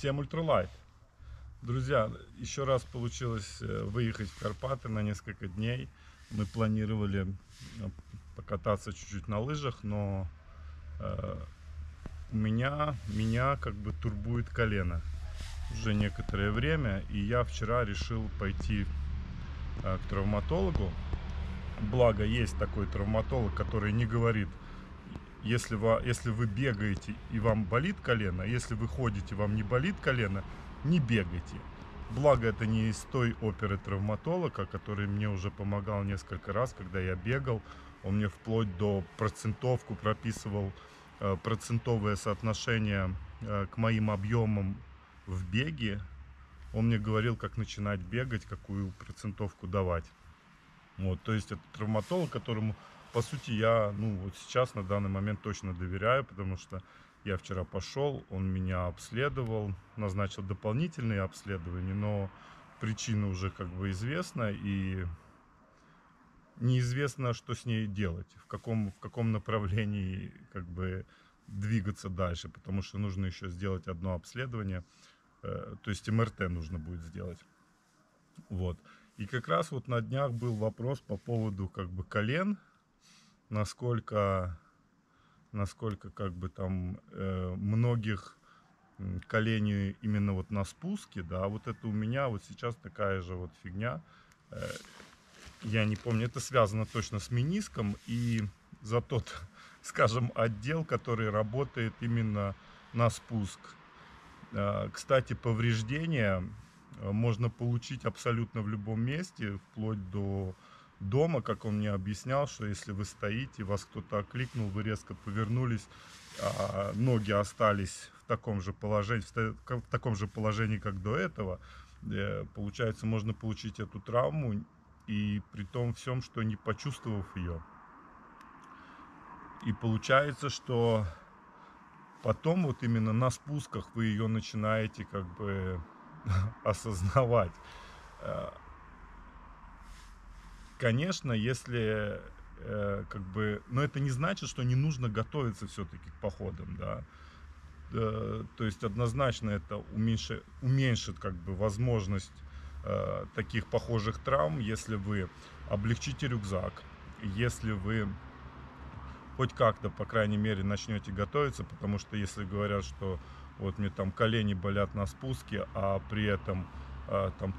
Всем ультралайт. Друзья, еще раз получилось выехать в Карпаты на несколько дней. Мы планировали покататься чуть-чуть на лыжах, но меня как бы турбует колено уже некоторое время, и я вчера решил пойти к травматологу. Благо есть такой травматолог, который не говорит, если вы бегаете и вам болит колено, если вы ходите, вам не болит колено, не бегайте. Благо это не из той оперы травматолога, который мне уже помогал несколько раз, когда я бегал. Он мне вплоть до процентовку прописывал, процентовое соотношение к моим объемам в беге. Он мне говорил, как начинать бегать, какую процентовку давать. Вот, то есть это травматолог, которому, по сути, я, вот сейчас на данный момент точно доверяю, потому что я вчера пошел, он меня обследовал, назначил дополнительные обследования, но причина уже как бы известна, и неизвестно, что с ней делать, в каком направлении как бы двигаться дальше, потому что нужно еще сделать одно обследование, то есть МРТ нужно будет сделать. Вот. И как раз вот на днях был вопрос по поводу как бы колен, насколько как бы там многих колени именно вот на спуске, да, вот это у меня вот сейчас такая же вот фигня, я не помню, это связано точно с мениском и за тот, скажем, отдел, который работает именно на спуск. Кстати, повреждения можно получить абсолютно в любом месте, вплоть до дома, как он мне объяснял, что если вы стоите, вас кто-то окликнул, вы резко повернулись, а ноги остались в таком же положении, как до этого, получается, можно получить эту травму, и при том всем, что не почувствовав ее. И получается, что потом вот именно на спусках вы ее начинаете как бы осознавать. Конечно, если как бы, но это не значит, что не нужно готовиться все-таки к походам, да. То есть однозначно это уменьшит как бы возможность таких похожих травм, если вы облегчите рюкзак, если вы хоть как-то, по крайней мере, начнете готовиться, потому что если говорят, что вот мне там колени болят на спуске, а при этом там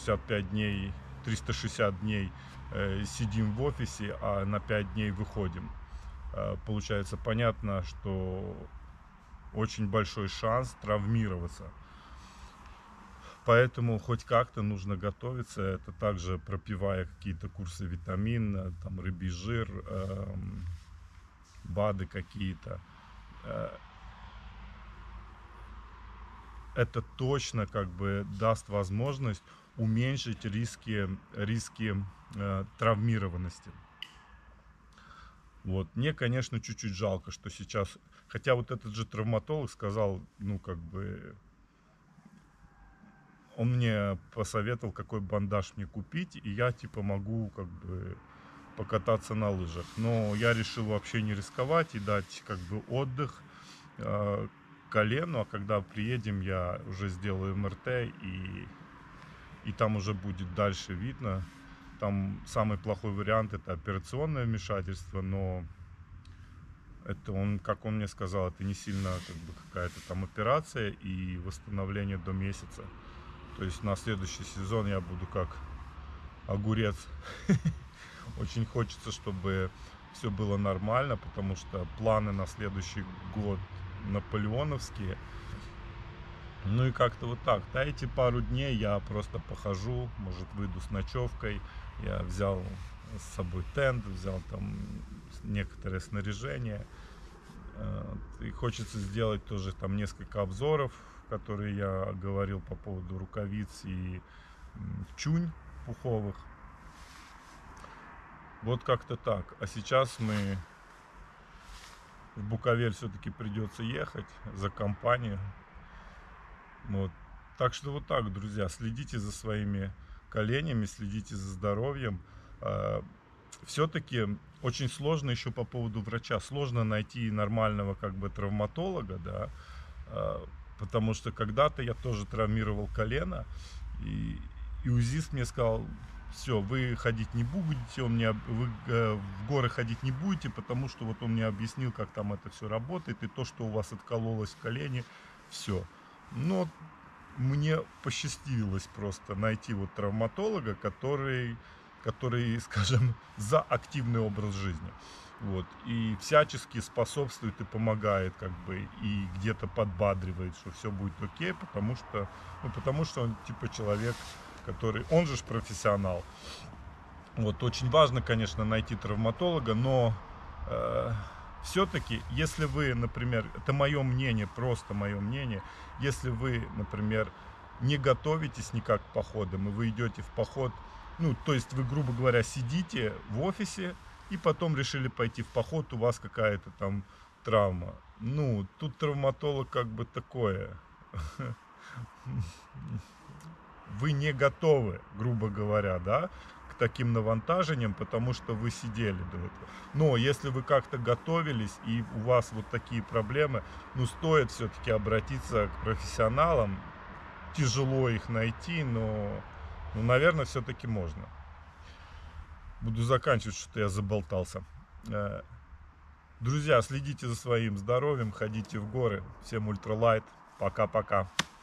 360 дней сидим в офисе, а на 5 дней выходим. Получается, понятно, что очень большой шанс травмироваться. Поэтому хоть как-то нужно готовиться. Это также пропивая какие-то курсы витамин, там рыбий жир, БАДы какие-то. Это точно как бы даст возможность уменьшить риски травмированности. Вот. Мне, конечно, чуть-чуть жалко, что сейчас... Хотя вот этот же травматолог сказал, как бы... Он мне посоветовал, какой бандаж мне купить, и я, типа, могу, как бы, покататься на лыжах. Но я решил вообще не рисковать и дать, как бы, отдых колену, а когда приедем, я уже сделаю МРТ, и там уже будет дальше видно. Там самый плохой вариант — это операционное вмешательство, но это как он мне сказал, это не сильно как бы какая-то там операция и восстановление до месяца. То есть на следующий сезон я буду как огурец. Очень хочется, чтобы все было нормально, потому что планы на следующий год наполеоновские. Ну и как-то вот так. Да, эти пару дней я просто похожу, может, выйду с ночевкой. Я взял с собой тент, взял там некоторое снаряжение. И хочется сделать тоже там несколько обзоров, которые я говорил по поводу рукавиц и чунь пуховых. Вот как-то так. А сейчас мы в Буковель все-таки придется ехать за компанию. Вот. Так что вот так, друзья, следите за своими коленями, следите за здоровьем. Все-таки очень сложно еще по поводу врача. Сложно найти нормального как бы травматолога, да, Потому что когда-то я тоже травмировал колено, и УЗИст мне сказал: все, вы ходить не будете, вы в горы ходить не будете, потому что вот он мне объяснил, как там это все работает, и то, что у вас откололось в колене, все. Но мне посчастливилось просто найти вот травматолога, который, скажем, за активный образ жизни. Вот, и всячески способствует и помогает, как бы, и где-то подбадривает, что все будет окей, потому что он типа человек, он же профессионал. Вот, очень важно, конечно, найти травматолога, но все-таки, если вы, например, это мое мнение, просто мое мнение, если вы, например, не готовитесь никак к походам, и вы идете в поход, ну, то есть вы, грубо говоря, сидите в офисе, и потом решили пойти в поход, у вас какая-то там травма. Ну, тут травматолог как бы такое. Вы не готовы, грубо говоря, да, к таким навантажениям, потому что вы сидели до этого. Но если вы как-то готовились и у вас вот такие проблемы, ну, стоит все-таки обратиться к профессионалам. Тяжело их найти, но наверное, все-таки можно. Буду заканчивать, что-то я заболтался. Друзья, следите за своим здоровьем, ходите в горы. Всем ультралайт. Пока-пока.